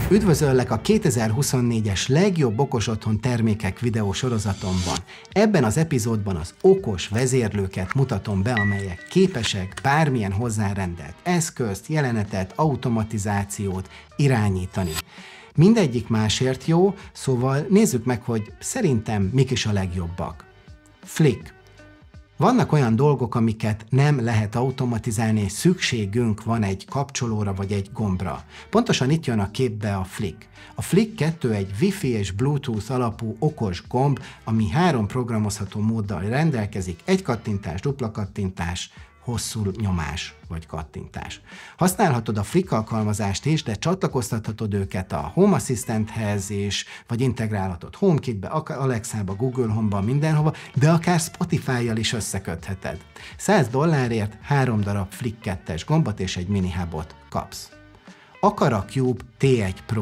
Üdvözöllek a 2024-es legjobb okos otthon termékek videó sorozatomban. Ebben az epizódban az okos vezérlőket mutatom be, amelyek képesek bármilyen hozzárendelt eszközt, jelenetet, automatizációt irányítani. Mindegyik másért jó, szóval nézzük meg, hogy szerintem mik is a legjobbak. Flick. Vannak olyan dolgok, amiket nem lehet automatizálni, és szükségünk van egy kapcsolóra vagy egy gombra. Pontosan itt jön a képbe a Flick. A Flick 2 egy Wi-Fi és Bluetooth alapú okos gomb, ami 3 programozható móddal rendelkezik, egy kattintás, dupla kattintás, hosszú nyomás vagy kattintás. Használhatod a Flick alkalmazást is, de csatlakoztathatod őket a Home Assistanthez is, vagy integrálhatod HomeKitbe, Alexába, Google Home-ba, mindenhova, de akár Spotify-jal is összekötheted. $100 3 darab Flick 2-es gombot és egy mini hubot kapsz. Aqara Cube T1 Pro.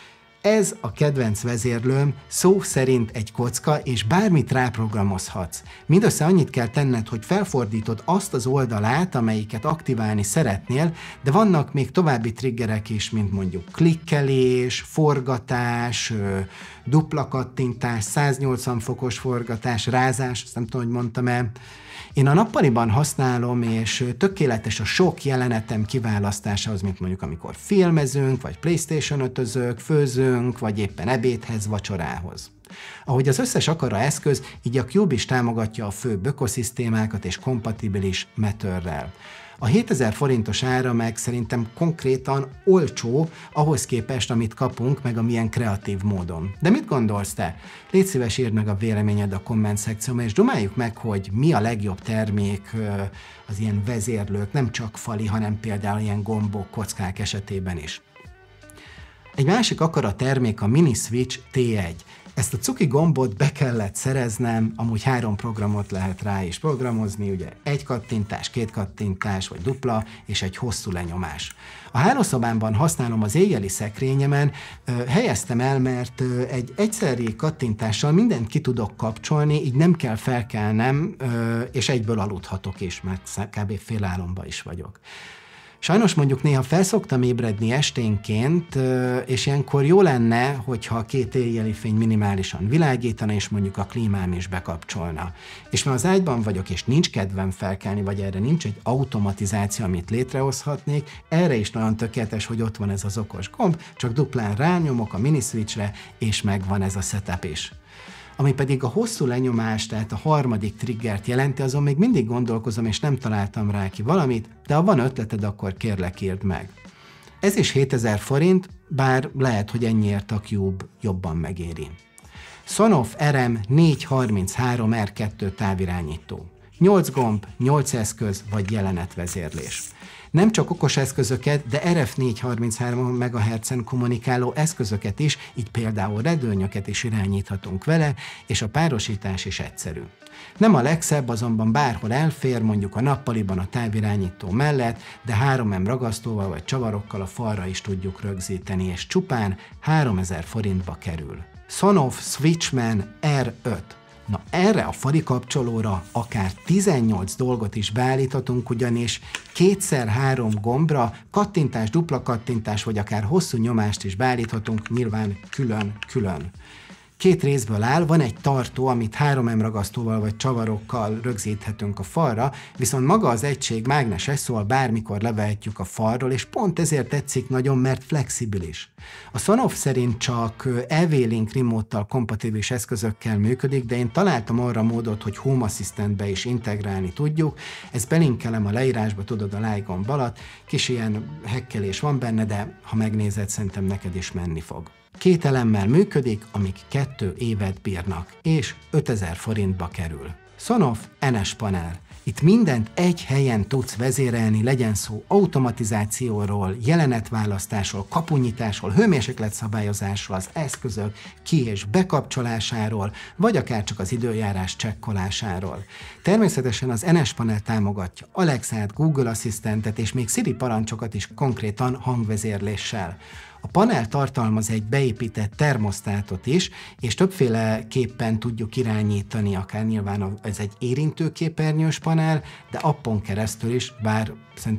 Ez a kedvenc vezérlőm, szó szerint egy kocka, és bármit ráprogramozhatsz. Mindössze annyit kell tenned, hogy felfordítod azt az oldalát, amelyiket aktiválni szeretnél, de vannak még további triggerek is, mint mondjuk klikkelés, forgatás, dupla kattintás, 180 fokos forgatás, rázás, ezt nem tudom, hogy mondtam-e. Én a nappaliban használom, és tökéletes a sok jelenetem kiválasztásához, mint mondjuk amikor filmezünk, vagy PlayStation 5-özök, főzünk, vagy éppen ebédhez, vacsorához. Ahogy az összes Aqara eszköz, így a Cube is támogatja a főbb ökoszisztémákat és kompatibilis Matterrel. A 7000 forintos ára meg szerintem konkrétan olcsó ahhoz képest, amit kapunk, meg a milyen kreatív módon. De mit gondolsz te? Légy szíves, írd meg a véleményed a komment szekcióban, és dumáljuk meg, hogy mi a legjobb termék az ilyen vezérlők, nem csak fali, hanem például ilyen gombok, kockák esetében is. Egy másik Aqara termék a Mini Switch T1. Ezt a cuki gombot be kellett szereznem, amúgy 3 programot lehet rá is programozni, ugye egy kattintás, 2 kattintás, vagy dupla, és egy hosszú lenyomás. A hálószobámban használom az éjjeli szekrényemen, helyeztem el, mert egy egyszeri kattintással mindent ki tudok kapcsolni, így nem kell felkelnem, és egyből aludhatok is, mert kb. Félálomba is vagyok. Sajnos mondjuk néha felszoktam ébredni esténként, és ilyenkor jó lenne, hogyha a 2 éjjeli fény minimálisan világítana, és mondjuk a klímám is bekapcsolna. És mert az ágyban vagyok, és nincs kedvem felkelni, vagy erre nincs egy automatizáció, amit létrehozhatnék, erre is nagyon tökéletes, hogy ott van ez az okos gomb, csak duplán rányomok a mini switchre, és megvan ez a setup is. Ami pedig a hosszú lenyomás, tehát a harmadik triggert jelenti, azon még mindig gondolkozom, és nem találtam rá ki valamit, de ha van ötleted, akkor kérlek írd meg. Ez is 7000 forint, bár lehet, hogy ennyiért a Cube jobban megéri. Sonoff RM433 R2 távirányító. 8 gomb, 8 eszköz vagy jelenetvezérlés. Nem csak okos eszközöket, de RF433 MHz-en kommunikáló eszközöket is, így például redőnyöket is irányíthatunk vele, és a párosítás is egyszerű. Nem a legszebb, azonban bárhol elfér, mondjuk a nappaliban a távirányító mellett, de 3M ragasztóval vagy csavarokkal a falra is tudjuk rögzíteni, és csupán 3000 forintba kerül. Sonoff Switchman R5. Na erre a fali kapcsolóra akár 18 dolgot is beállíthatunk, ugyanis 2x3 gombra kattintás, dupla kattintás, vagy akár hosszú nyomást is beállíthatunk, nyilván külön-külön. 2 részből áll, van egy tartó, amit 3M ragasztóval vagy csavarokkal rögzíthetünk a falra, viszont maga az egység mágneses, szóval bármikor levehetjük a falról, és pont ezért tetszik nagyon, mert flexibilis. A Sonoff szerint csak EV-Link remote-tal kompatibilis eszközökkel működik, de én találtam arra módot, hogy Home Assistantbe is integrálni tudjuk. Ezt belinkelem a leírásba, tudod, a like gomb alatt, kis ilyen hekkelés van benne, de ha megnézed, szerintem neked is menni fog. 2 elemmel működik, amik 2 évet bírnak, és 5000 forintba kerül. Sonoff NS panel. Itt mindent egy helyen tudsz vezérelni, legyen szó automatizációról, jelenetválasztásról, kapunyításról, hőmérsékletszabályozásról, az eszközök ki- és bekapcsolásáról, vagy akár csak az időjárás csekkolásáról. Természetesen az NS panel támogatja Alexát, Google Assistantet és még Siri parancsokat is konkrétan hangvezérléssel. A panel tartalmaz egy beépített termosztátot is, és többféleképpen tudjuk irányítani, akár nyilván ez egy érintőképernyős panel, de appon keresztül is, bár szerintem az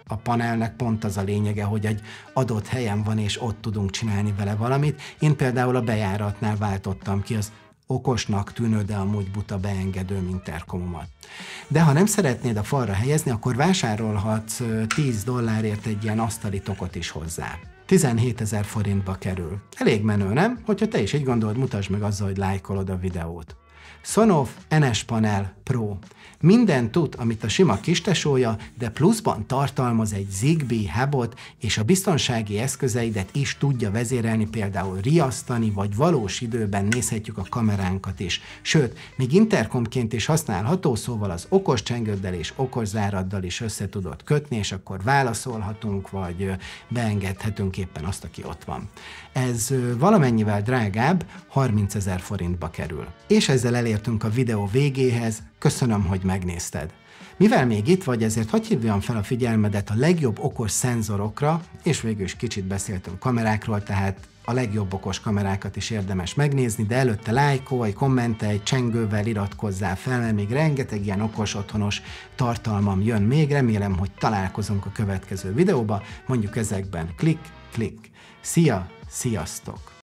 A panelnek pont az a lényege, hogy egy adott helyen van, és ott tudunk csinálni vele valamit. Én például a bejáratnál váltottam ki az okosnak tűnő, de amúgy buta beengedő interkomomat. De ha nem szeretnéd a falra helyezni, akkor vásárolhatsz $10 egy ilyen asztali tokot is hozzá. 17 000 forintba kerül. Elég menő, nem? Hogyha te is így gondolod, mutasd meg azzal, hogy lájkolod a videót. Sonoff NS Panel Pro. Minden tud, amit a sima kistesója, de pluszban tartalmaz egy Zigbee hubot, és a biztonsági eszközeidet is tudja vezérelni, például riasztani, vagy valós időben nézhetjük a kameránkat is. Sőt, még interkomként is használható, szóval az okos csengőddel és okos záraddal is össze tudod kötni, és akkor válaszolhatunk, vagy beengedhetünk éppen azt, aki ott van. Ez valamennyivel drágább, 30 000 forintba kerül. És ezzel elértünk a videó végéhez. Köszönöm, hogy megnézted. Mivel még itt vagy, ezért hadd hívjam fel a figyelmedet a legjobb okos szenzorokra, és végül is kicsit beszéltünk kamerákról, tehát a legjobb okos kamerákat is érdemes megnézni, de előtte lájkolj, kommentelj, csengővel iratkozzál fel, mert még rengeteg ilyen okos otthonos tartalmam jön még, remélem, hogy találkozunk a következő videóba, mondjuk ezekben klik. Szia, sziasztok!